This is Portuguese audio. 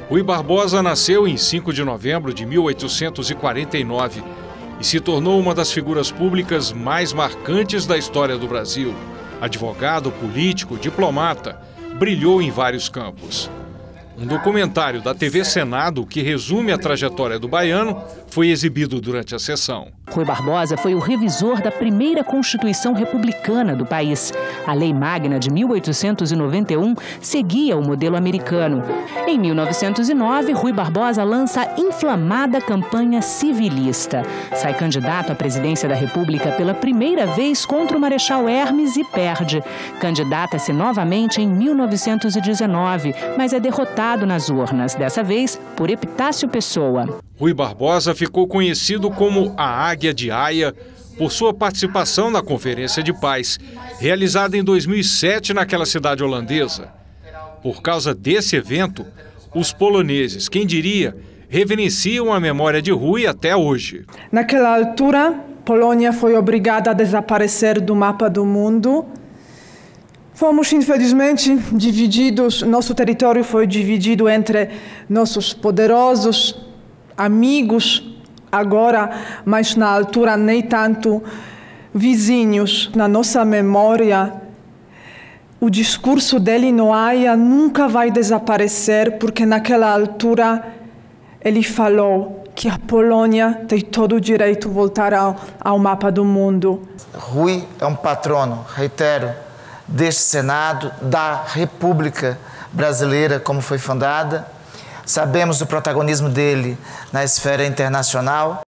Rui Barbosa nasceu em 5 de novembro de 1849 e se tornou uma das figuras públicas mais marcantes da história do Brasil. Advogado, político, diplomata, brilhou em vários campos. Um documentário da TV Senado que resume a trajetória do baiano foi exibido durante a sessão. Rui Barbosa foi o revisor da primeira Constituição Republicana do país. A Lei Magna de 1891 seguia o modelo americano. Em 1909, Rui Barbosa lança a inflamada campanha civilista. Sai candidato à presidência da República pela primeira vez contra o Marechal Hermes e perde. Candidata-se novamente em 1919, mas é derrotado nas urnas, dessa vez por Epitácio Pessoa. Rui Barbosa ficou conhecido como a Águia de Haia por sua participação na Conferência de Paz, realizada em 2007 naquela cidade holandesa. Por causa desse evento, os poloneses, quem diria, reverenciam a memória de Rui até hoje. Naquela altura, Polônia foi obrigada a desaparecer do mapa do mundo. Fomos, infelizmente, divididos, nosso território foi dividido entre nossos poderosos amigos, agora, mas na altura nem tanto vizinhos. Na nossa memória, o discurso dele no Haia nunca vai desaparecer, porque naquela altura ele falou que a Polônia tem todo o direito de voltar ao mapa do mundo. Rui é um patrono, reitero, deste Senado, da República Brasileira como foi fundada. Sabemos do protagonismo dele na esfera internacional.